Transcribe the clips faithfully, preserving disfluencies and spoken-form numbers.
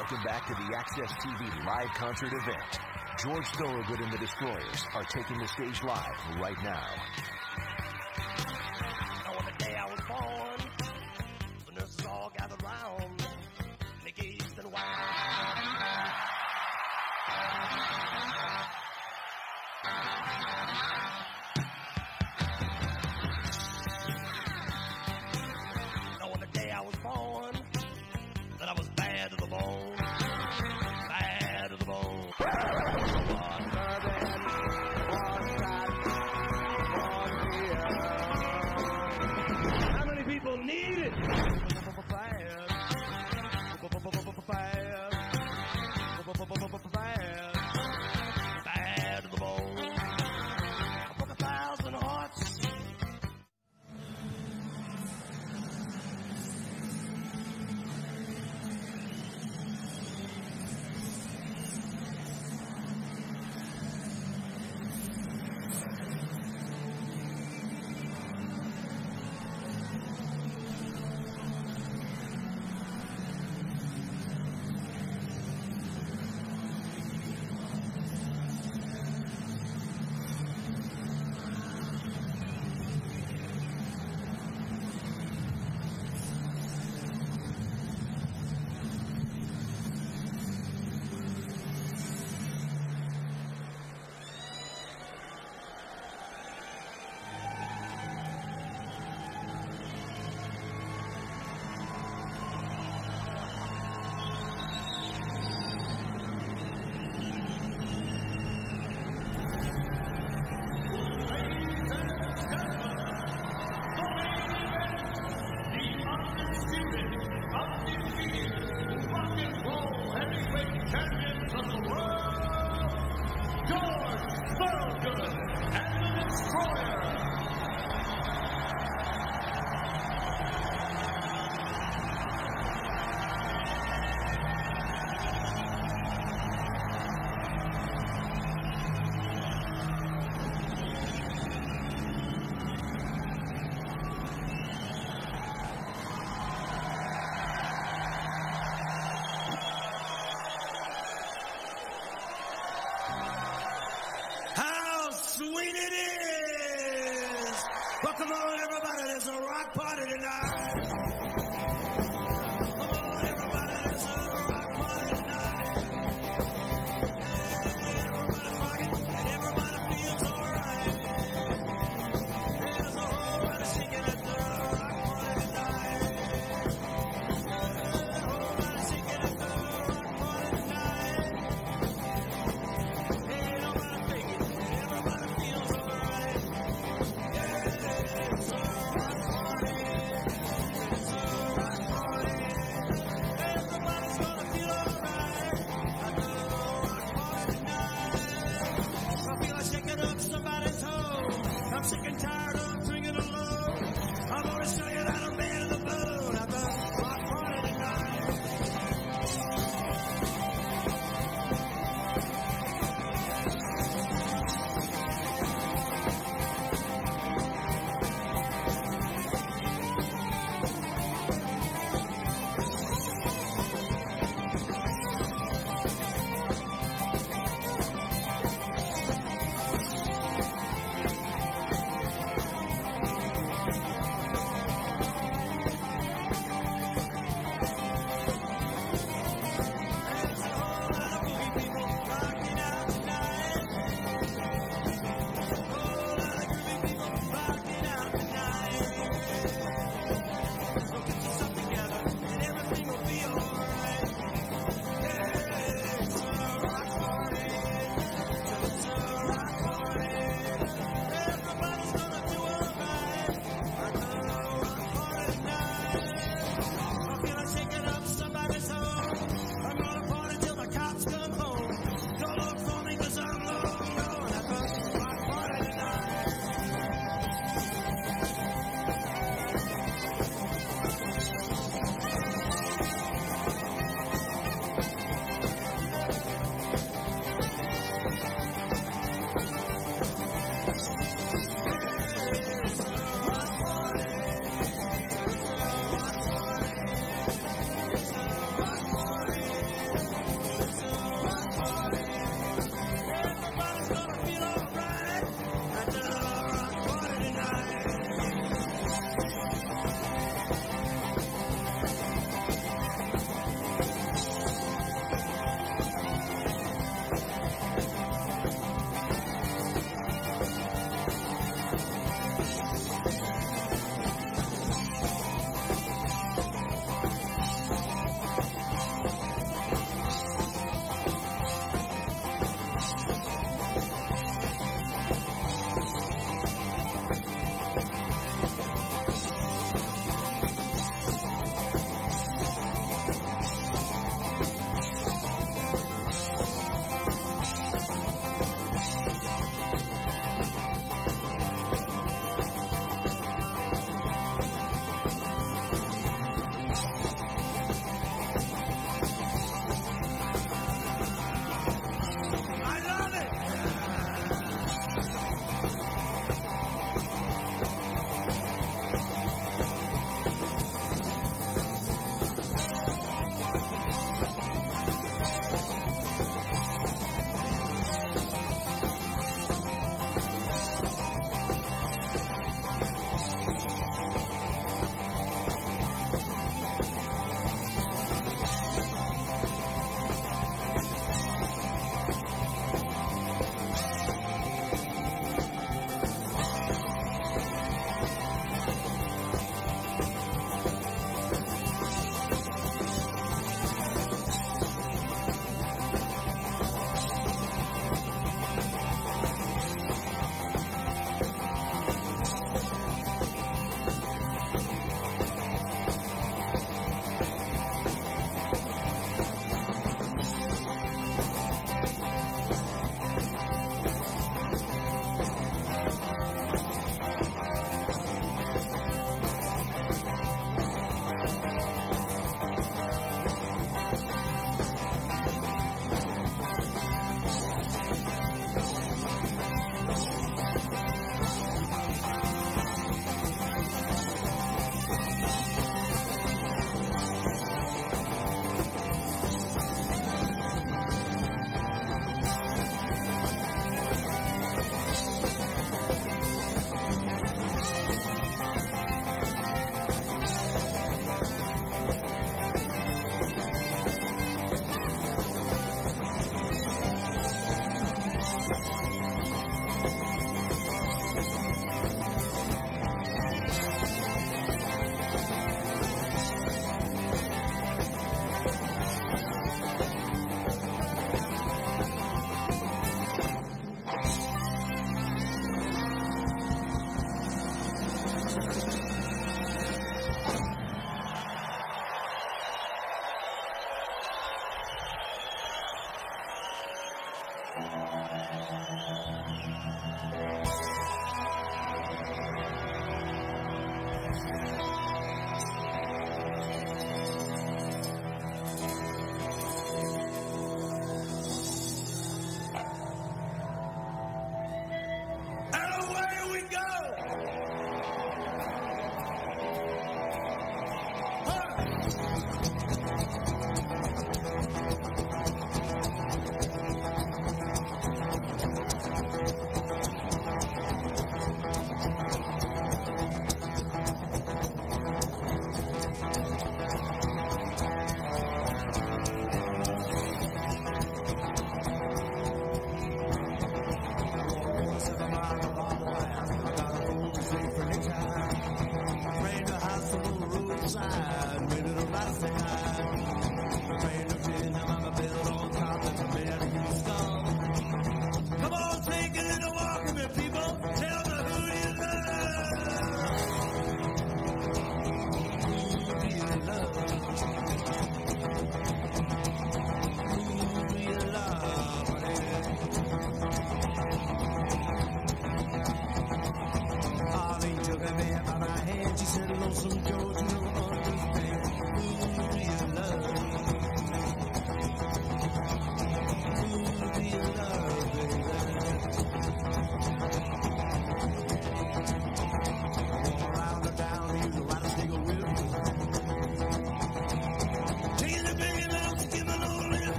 Welcome back to the Access T V live concert event. George Thorogood and the Destroyers are taking the stage live right now. Now on the day I was born, the nurses all gathered round, Mickey East and wine. Now on the day I was born, that I was bad to the bone, bad to the bone. How many people need it? Bad, bad, bad to the bone. I broke a thousand hearts. Sweet it is! Well, come on, everybody, there's a rock party tonight. Come on, everybody, there's a rock party tonight. Everybody's rocking, and everybody feels alright. There's a whole lot of shaking at the rock party tonight. There's a whole lot of shaking at the rock party tonight. Ain't nobody faking, everybody feels alright. Yeah, it's a rock party.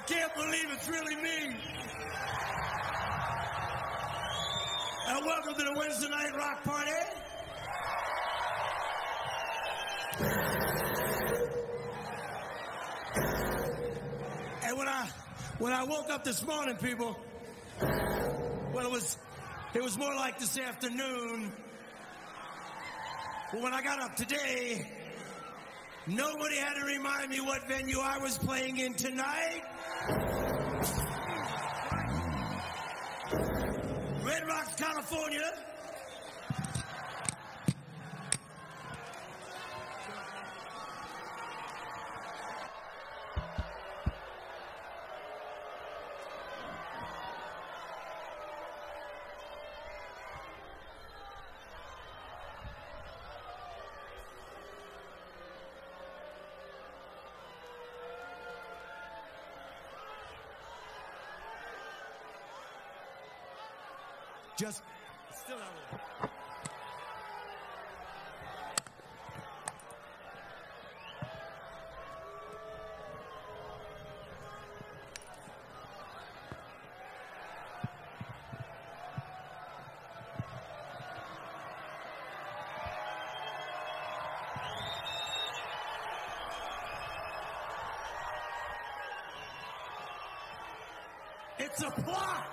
can't believe it's really me. And welcome to the Wednesday Night Rock Party. And when I when I woke up this morning, people, well, it was it was more like this afternoon. But when I got up today, nobody had to remind me what venue I was playing in tonight. Red Rocks, California. Just still not. It's a plot.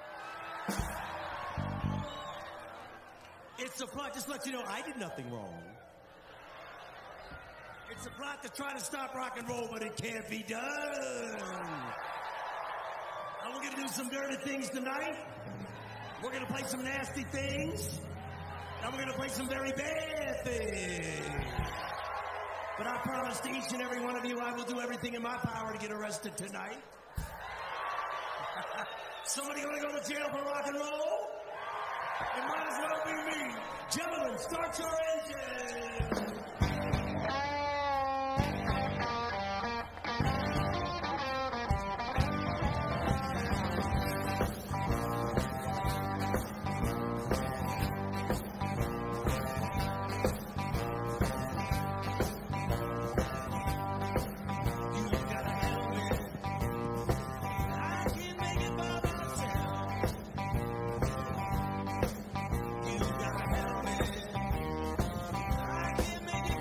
It's a plot, just to let you know, I did nothing wrong. It's a plot to try to stop rock and roll, but it can't be done. And we're going to do some dirty things tonight. We're going to play some nasty things. And we're going to play some very bad things. But I promise to each and every one of you, I will do everything in my power to get arrested tonight. Somebody going to go to jail for rock and roll? It might as well be me. Gentlemen, start your engines. Make it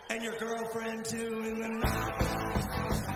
and your girlfriend too in the night.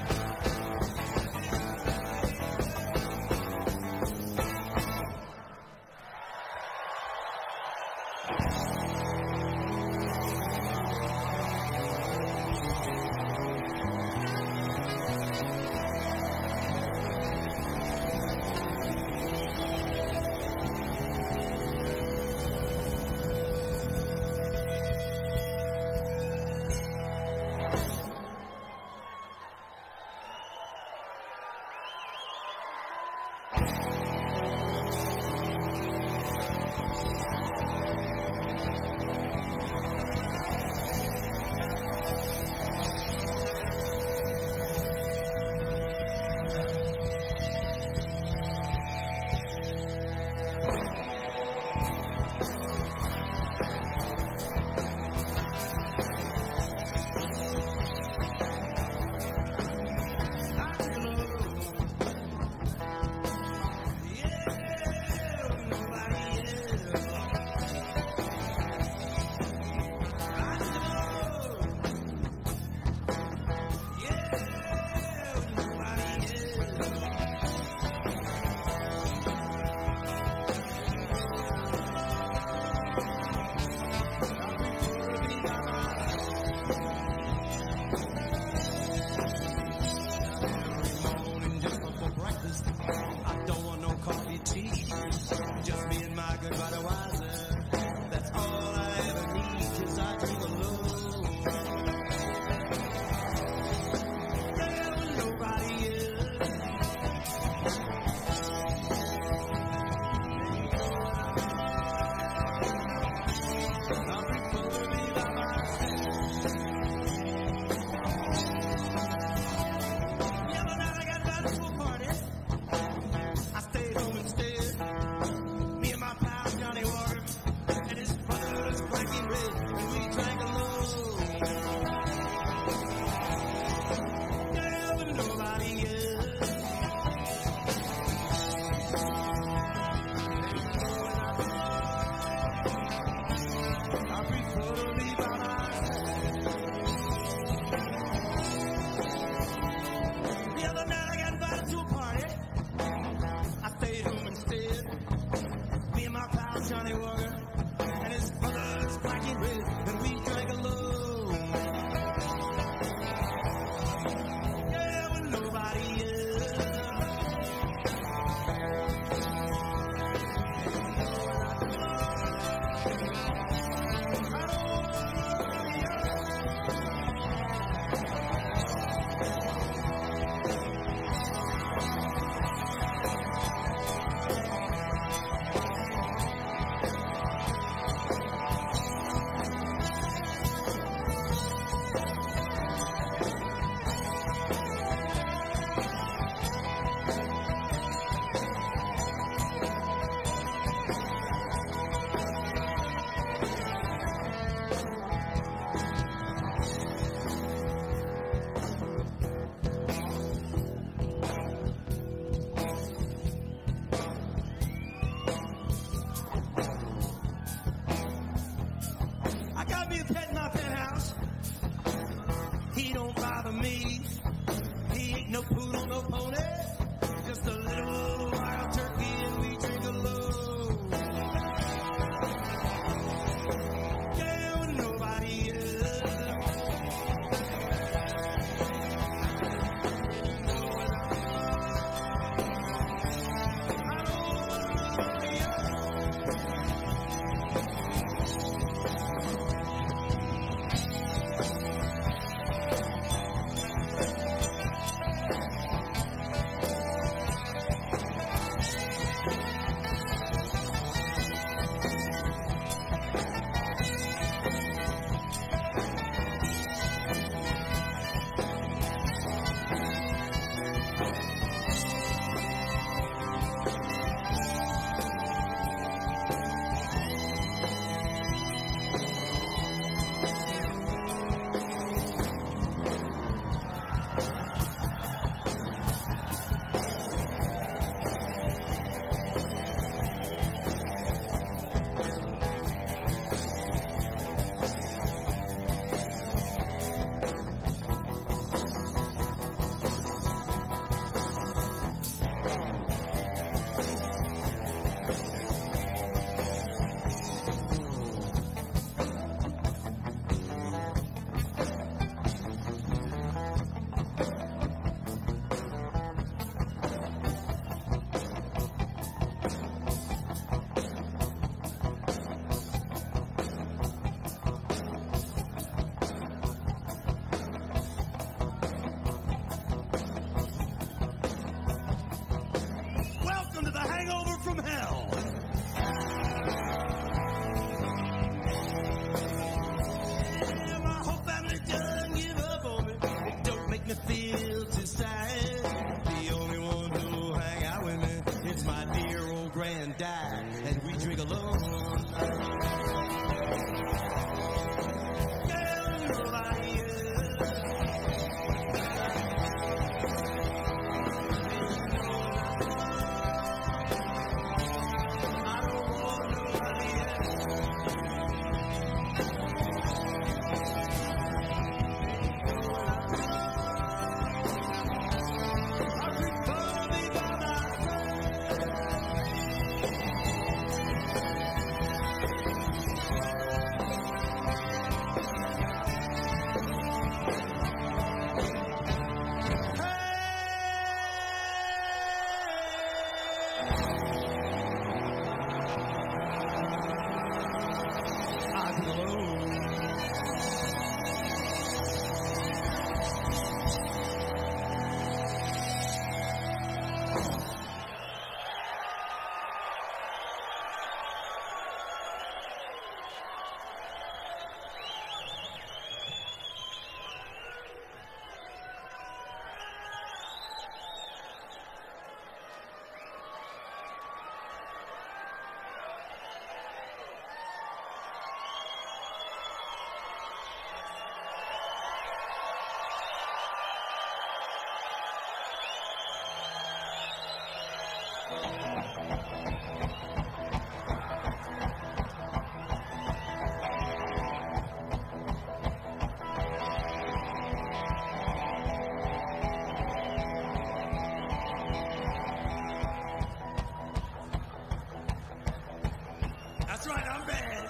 That's right, I'm bad.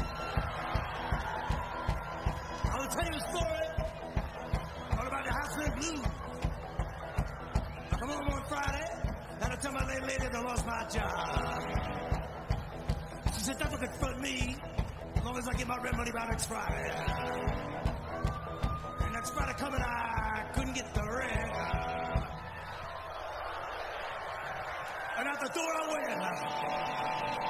I will tell you a story all about the Houseman Blues. I come home on Friday, and I tell my lady lady that I lost my job. She said, that will confront me as long as I get my rent money by next Friday. And next Friday coming, I couldn't get the rent. And out the door I went.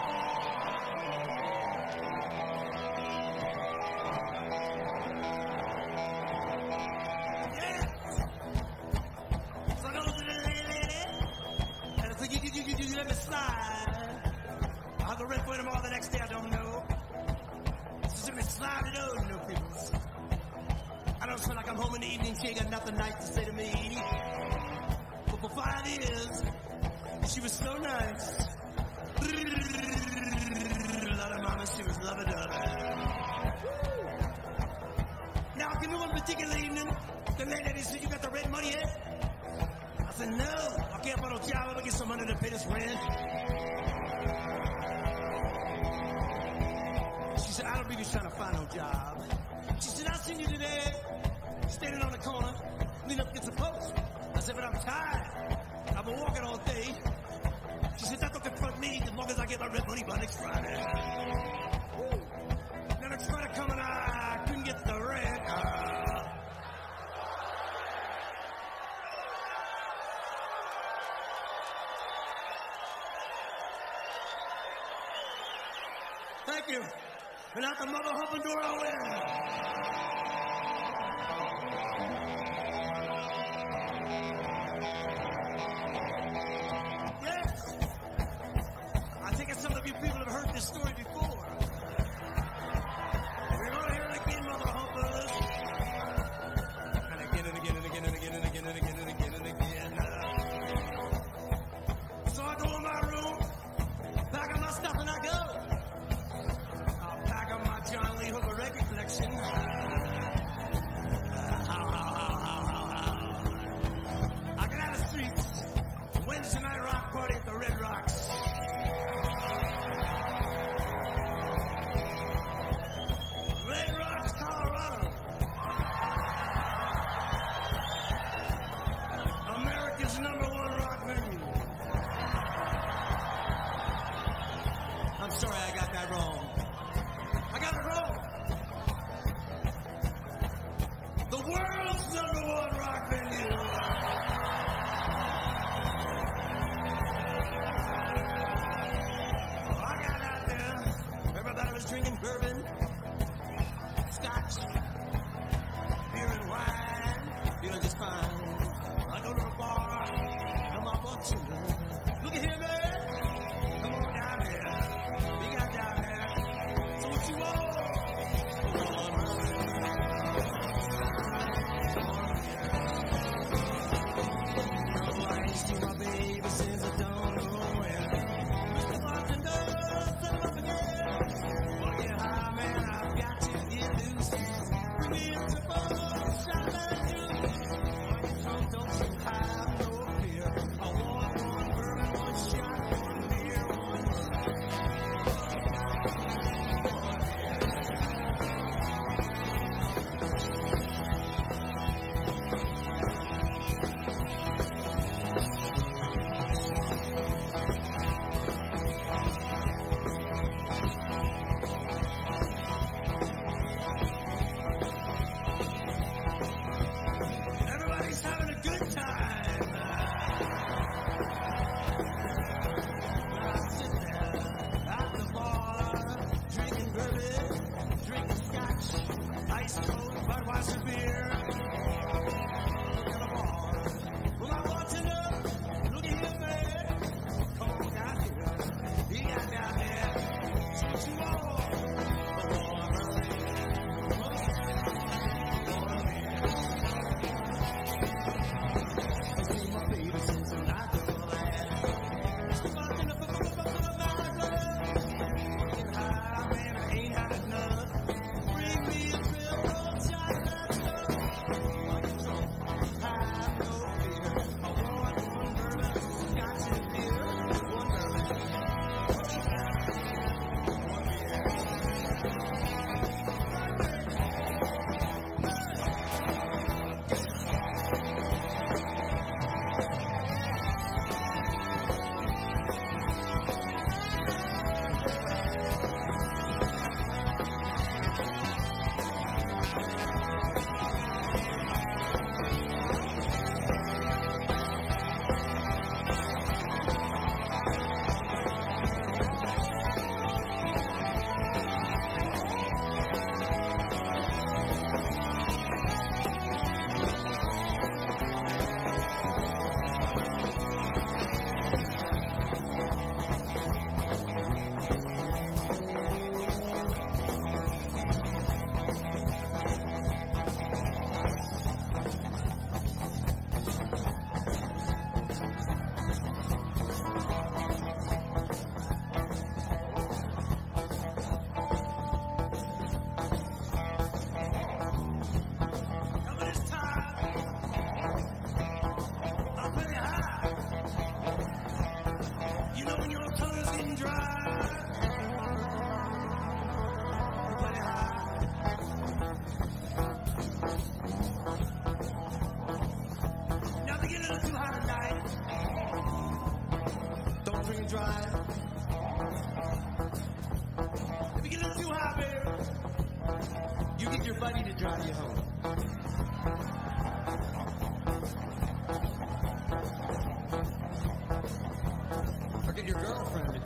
Let me slide. I'll have the rent for tomorrow the next day, I don't know. Just let me slide it over, no people. I don't feel like I'm home in the evening, she ain't got nothing nice to say to me. But for five years, she was so nice. Lord of mama, she was lovey-dovey. Now, I can one particular evening, the lady said, you got the rent money yet? I said, no, I can't find no job. I'm gonna get some money to pay this rent. She said, I don't believe you're trying to find no job. She said, I seen you today, standing on the corner, leaning up against a post. I said, but I'm tired. I've been walking all day. She said, that don't confront me as long as I get my rent money by next Friday. Woo. Now next Friday coming, I couldn't get the rent. Uh, Thank you. And out the mother humping door I went. Yes. I think some of you people have heard this story before. We're going to hear it again, mother humpers. And again and again and again and again and again and again and again and again. So I go in my room, pack up my stuff, and I go. John Lee Hooker record collection. I get out of the streets. Wednesday night rock party at the Red Rocks. Red Rocks, Colorado. America's number one rock venue. I'm sorry I got that wrong. I got it wrong. The world's number one rock venue. Oh, I got out there. Everybody was drinking bourbon, scotch, beer and wine. Feeling just fine. I go to the bar, and my bartender. Look at here, man. Come on down here. We got down here. So what you want? My baby since I don't know where. Mister Bartender, set him up again. Well, get high, man, I've got to get loose. Bring me into the bar, shot like you. Don't, don't you have no fear. I want one bourbon, one shot, one beer, one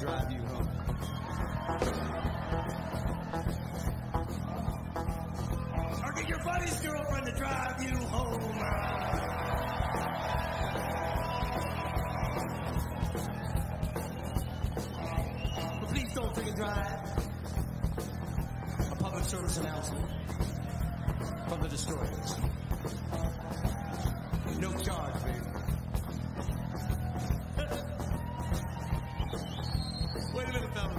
drive you home. Or get your buddy's girlfriend to drive you home. But please don't drink and drive. A public service announcement from the Destroyers. No charge, baby. Wait a minute, fellas.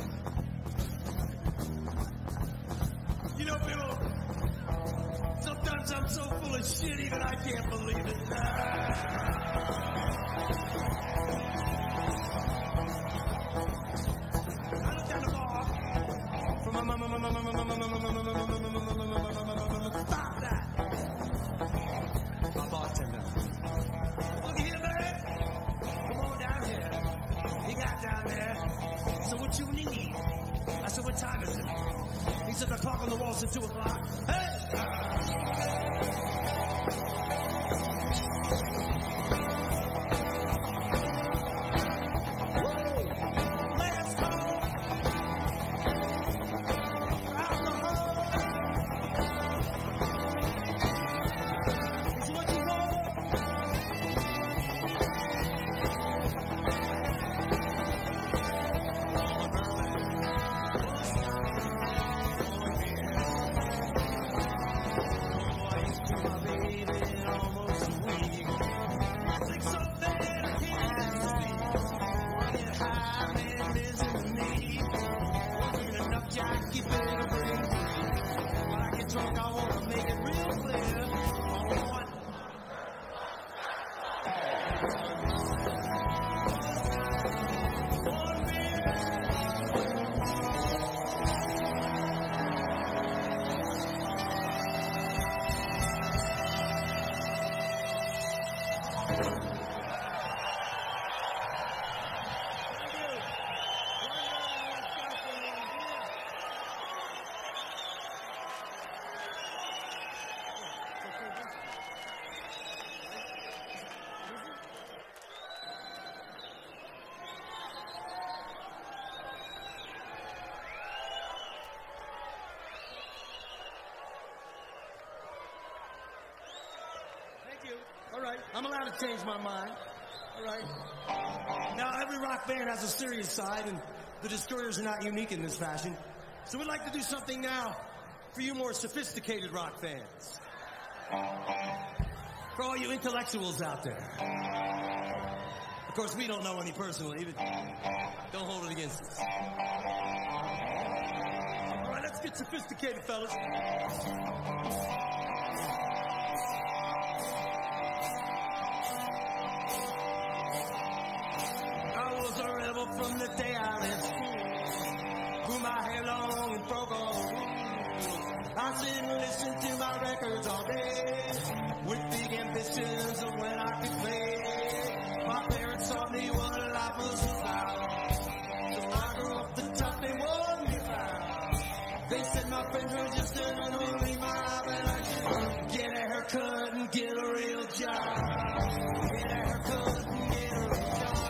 You know, Bill, sometimes I'm so full of shit even I can't believe it. I looked down the bar for my mama, mama, mama, mama, mama, mama, mama, mama, mama, stop that. My bartender. Look here, man. Come on down here. He got down there. So what you need? I said, what time is it? He said, the clock on the wall said two o'clock. Hey! Let's go! Alcohol! It's what you want. All right, I'm allowed to change my mind. All right. Now, every rock band has a serious side, and the Destroyers are not unique in this fashion. So we'd like to do something now for you more sophisticated rock fans. For all you intellectuals out there. Of course, we don't know any personally, but don't hold it against us. All right, let's get sophisticated, fellas. From the day I left school, grew my hair long and broke all the rules. I sit and listen to my records all day, with big ambitions of when I could play. My parents taught me what life was about, so I grew up the tough they wore me out. They said my friends were just another mob, and I should get a haircut and get a real job. Get a haircut and get a real job.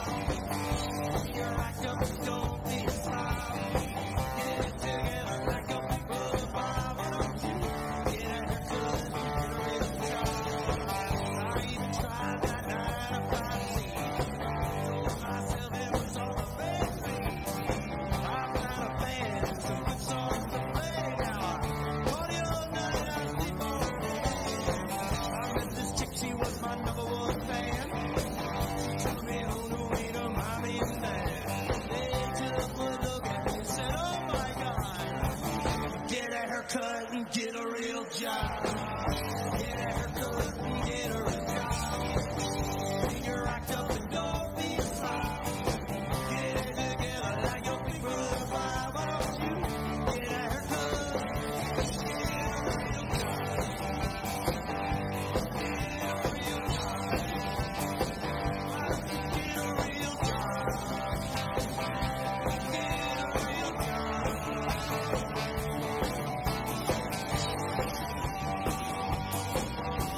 Don't be a slob. Get it together like a people of five. Why don't you get a haircut and get a real job? I even tried that nine to five scene. Told myself it was all the best thing. I found a band and some good songs to play. Now I party all night out before I met this chick, she was my number one fan. She took me home to meet her mommy and dad. Cut and get a real job. Get a haircut and get a real job. Figure act up and don't be a slob. Get it together like your people are fine. Why don't you get a haircut and get a real job? Get a real job. Why don't you get a real job? Get a real job.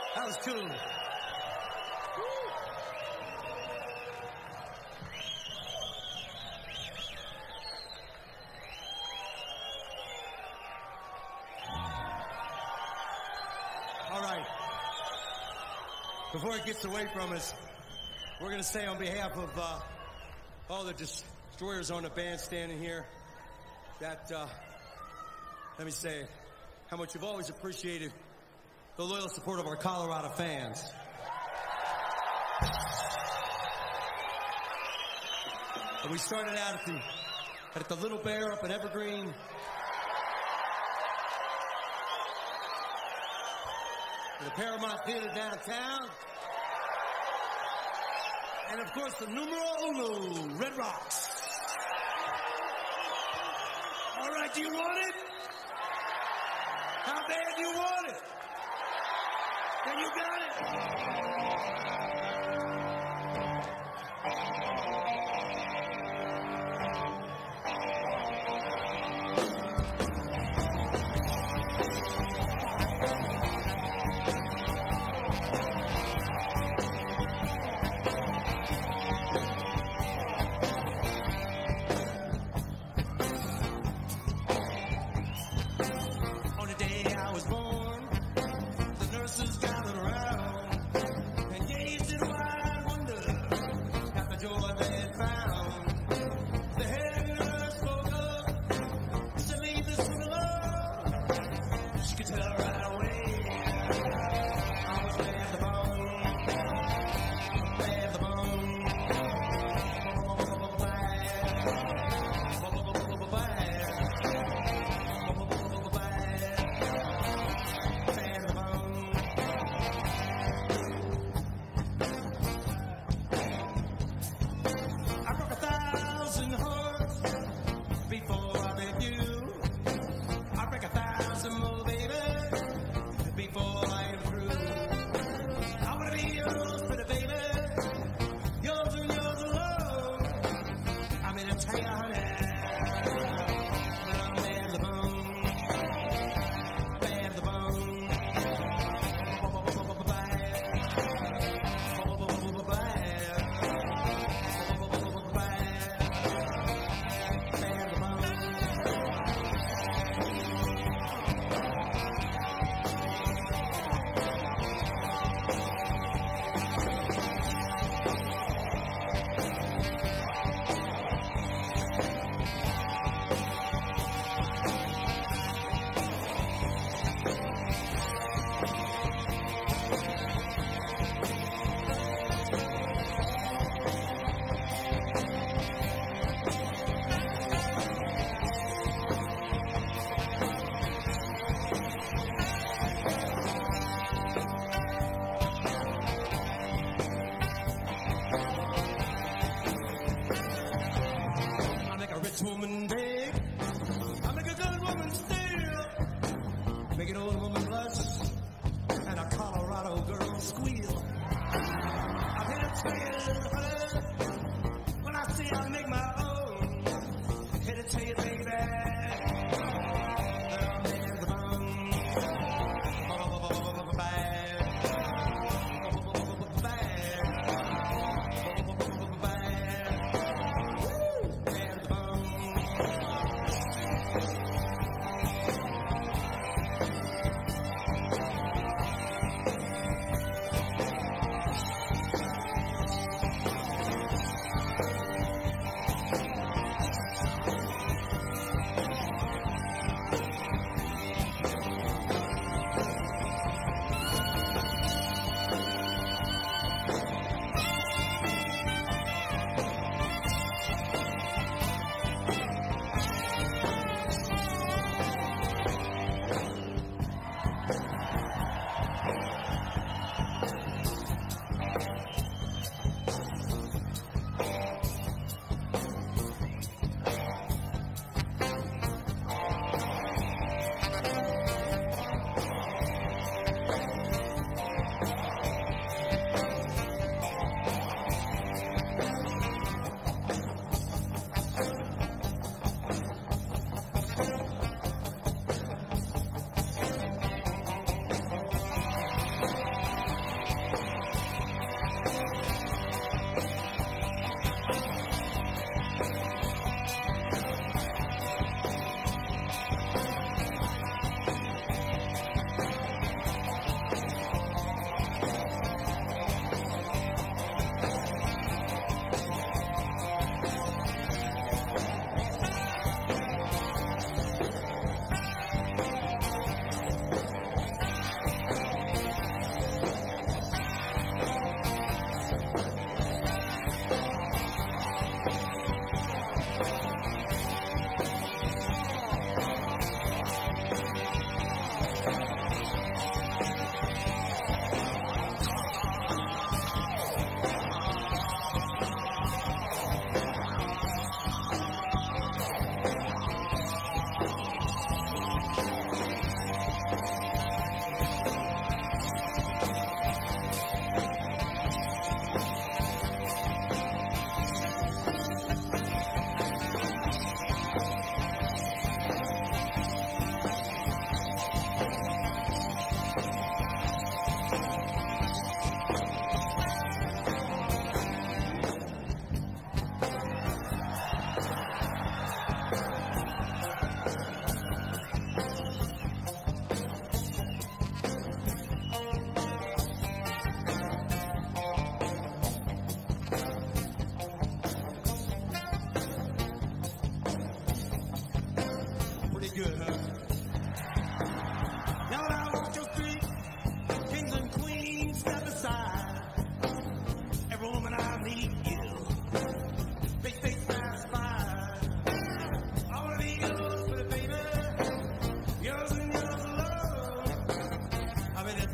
That was cool. All right. Before it gets away from us, we're going to say on behalf of uh, all the destroyers on the bandstand in here that, uh, let me say, how much you've always appreciated the loyal support of our Colorado fans. And we started out at the, at the Little Bear up in Evergreen. The Paramount Theater downtown. And of course, the numero uno, Red Rocks. All right, do you want it? How bad do you want it? Then you got it. On the day I was born, the nurses gathered around and gazed in wide wonder at the joy that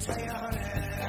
tell you, honey.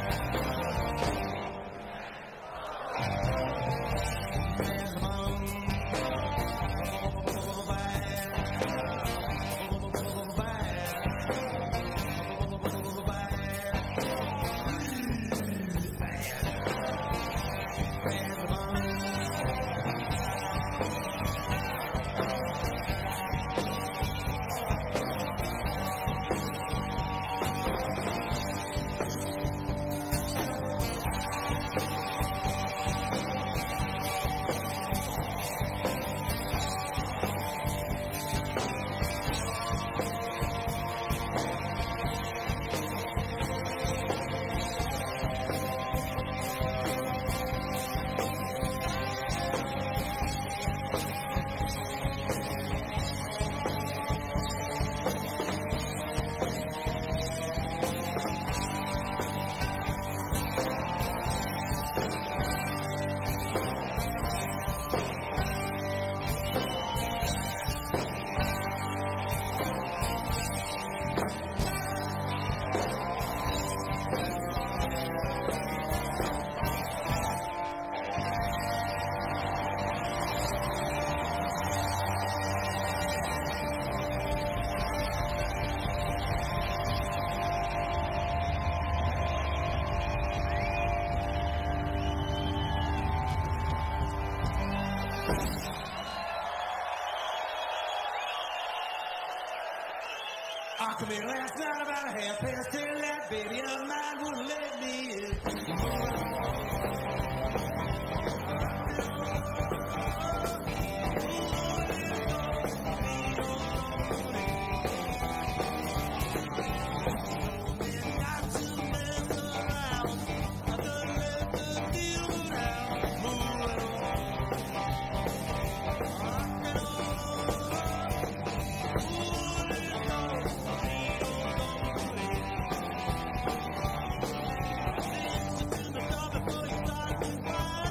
I come in last night about a half past ten. That baby of mine wouldn't let me in. Bye.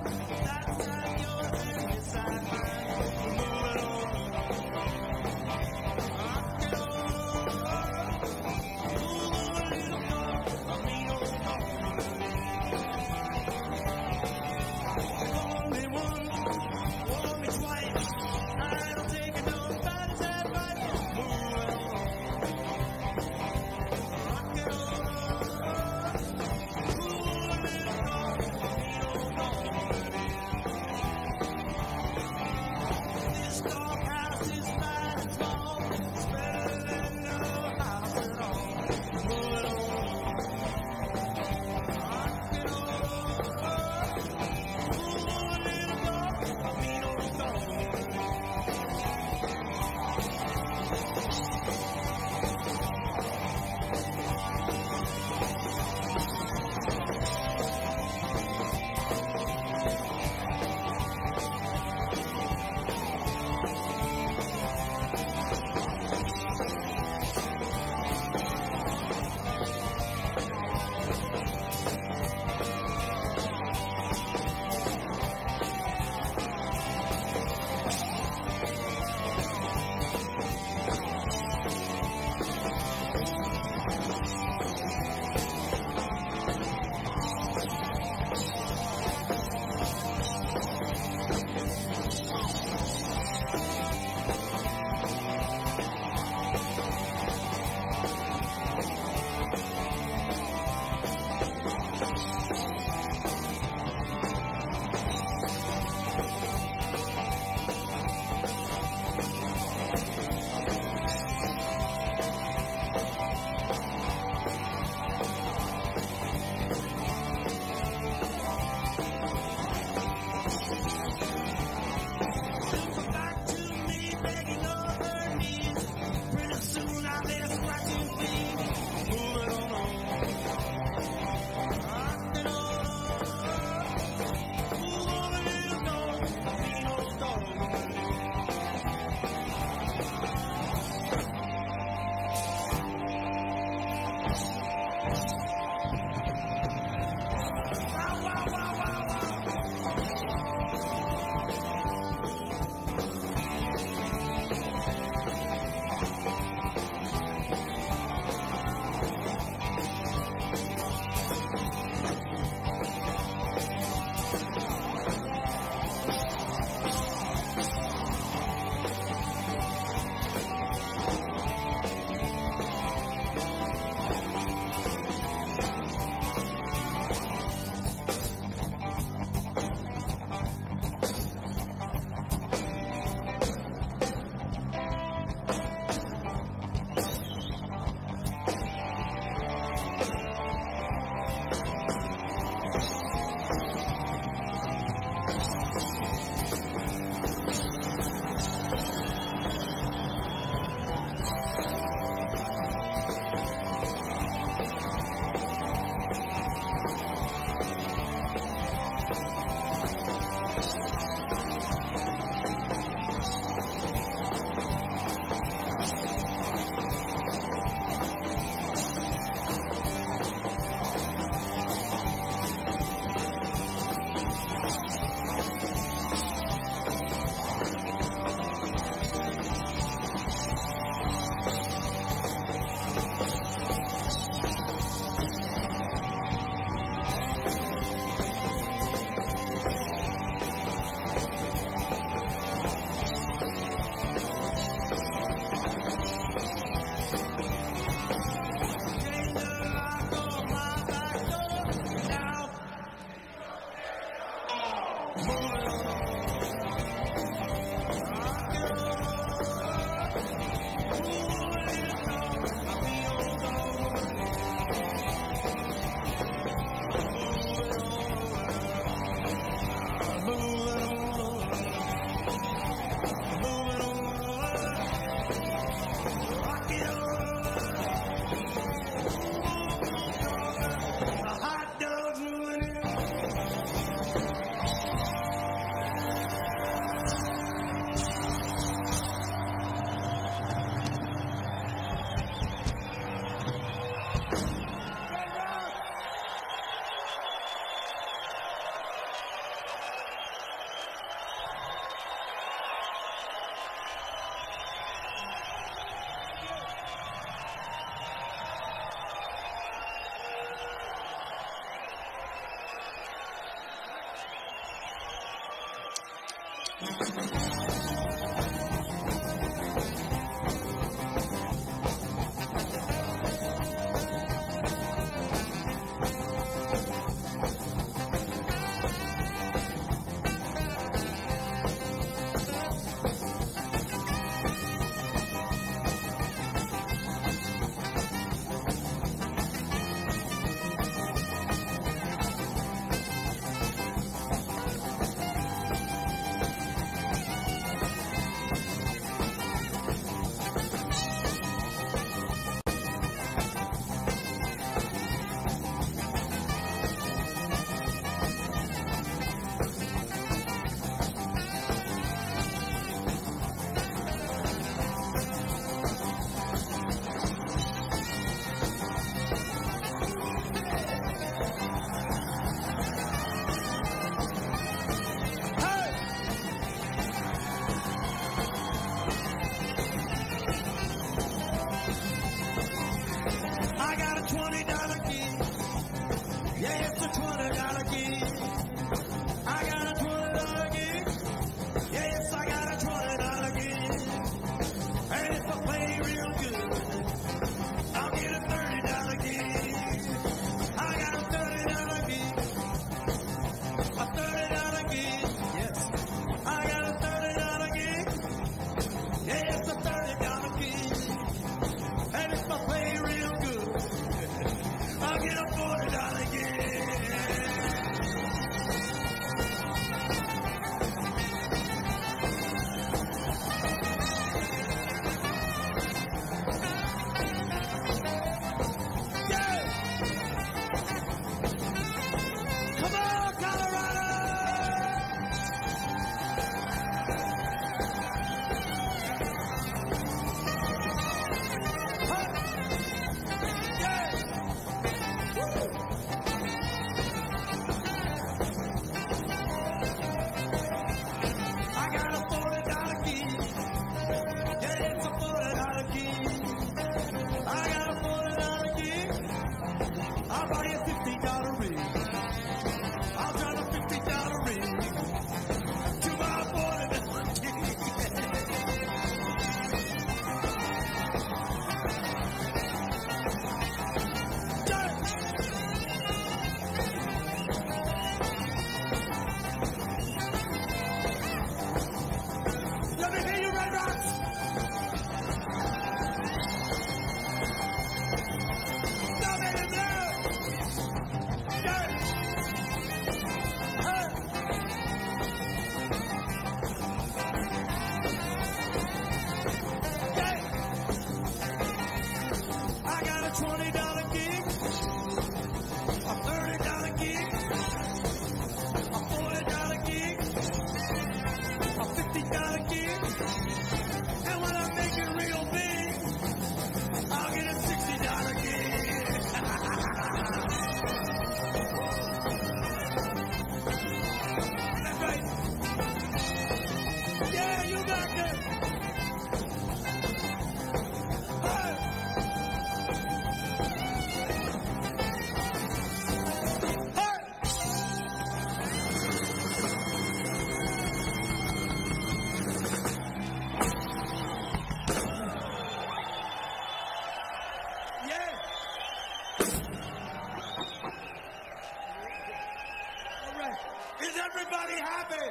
say?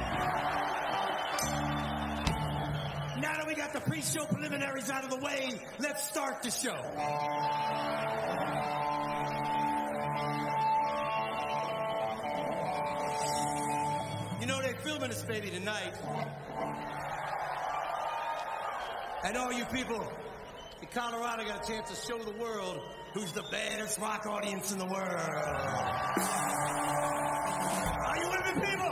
Now that we got the pre-show preliminaries out of the way, let's start the show. You know, they're filming this baby tonight. And all you people in Colorado got a chance to show the world who's the baddest rock audience in the world. Are you with me, people?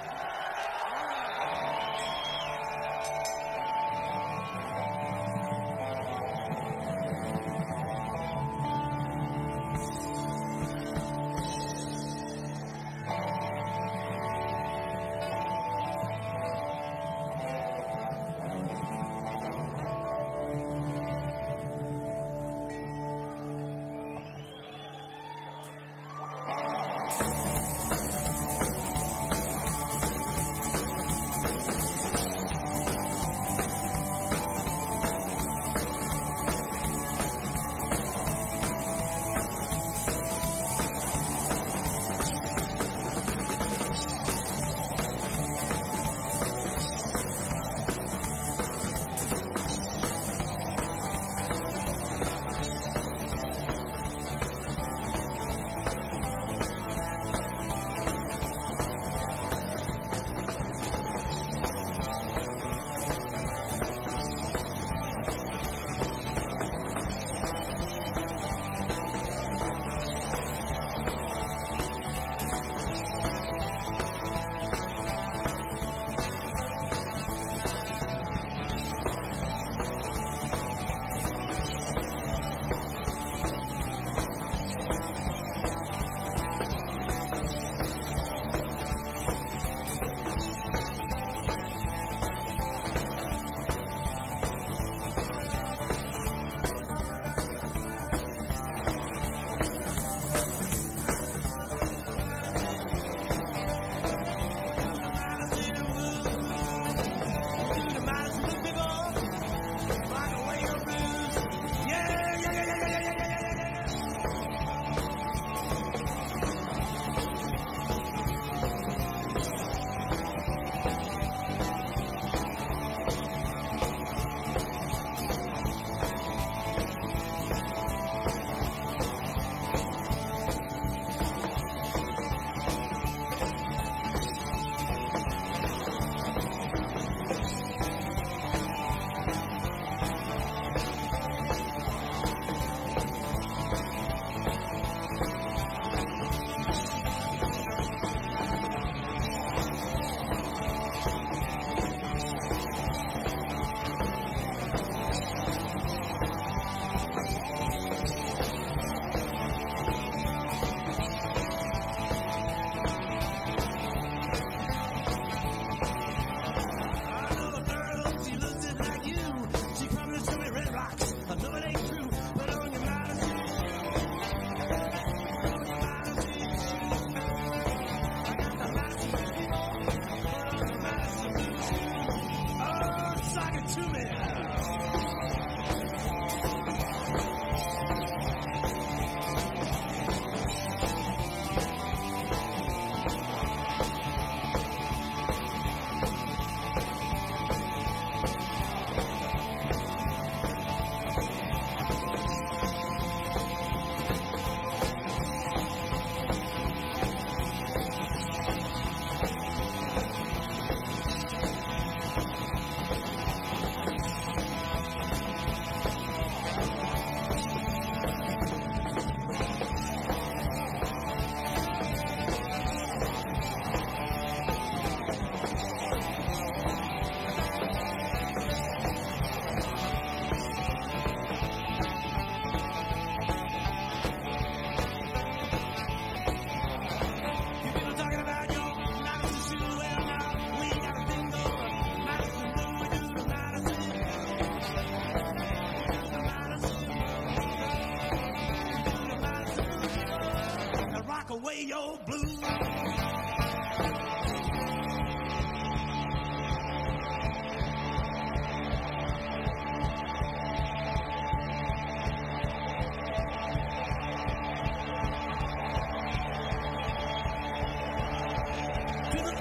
away your blues. To the good people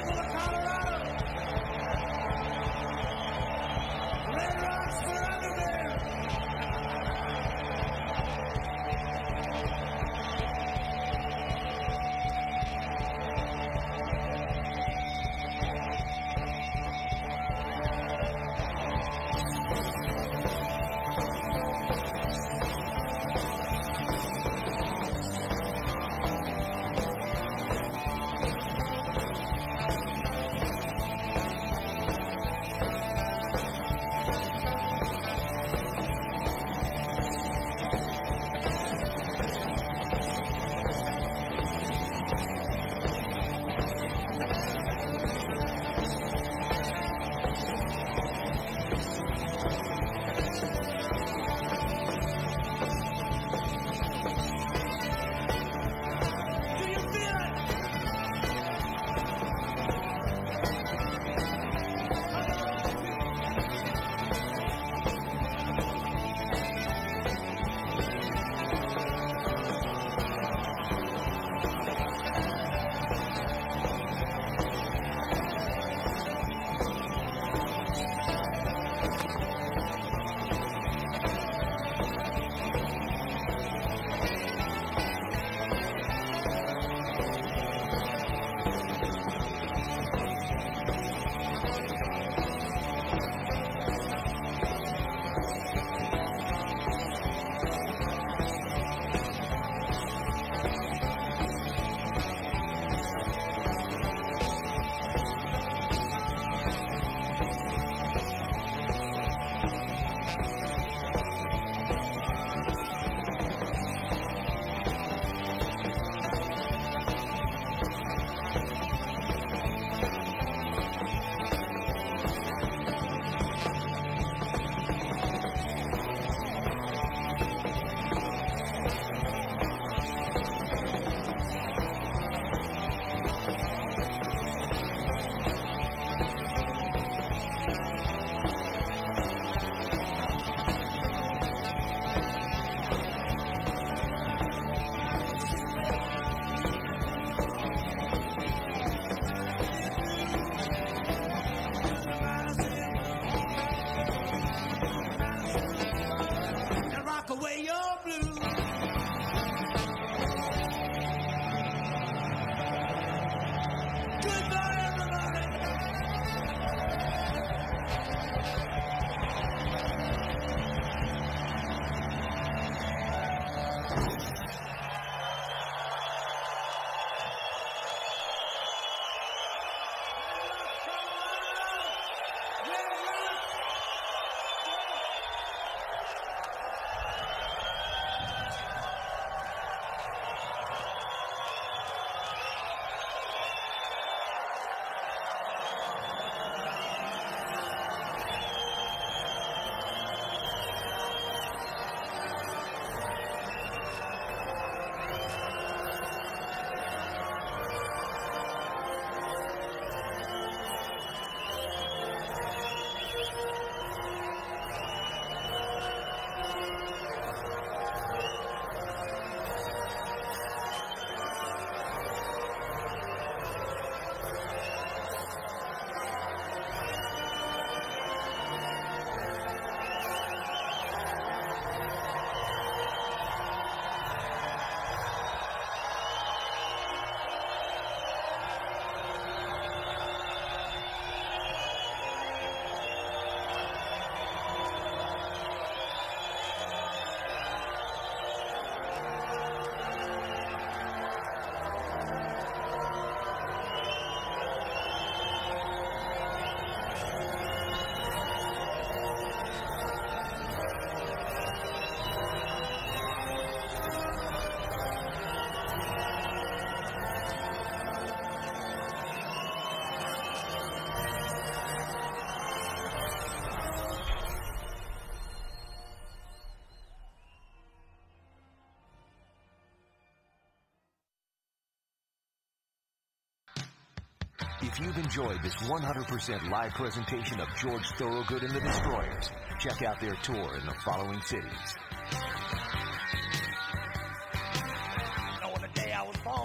If you've enjoyed this one hundred percent live presentation of George Thorogood and the Destroyers, check out their tour in the following cities. Follow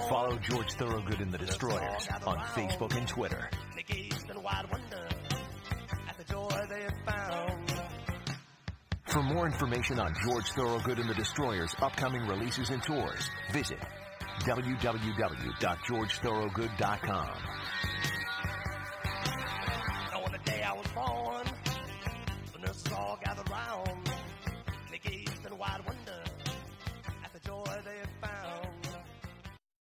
George Thorogood and the Destroyers on Facebook and Twitter. They gazed in wide wonder at the joy they had found. For more information on George Thorogood and the Destroyers' upcoming releases and tours, visit w w w dot george thorogood dot com.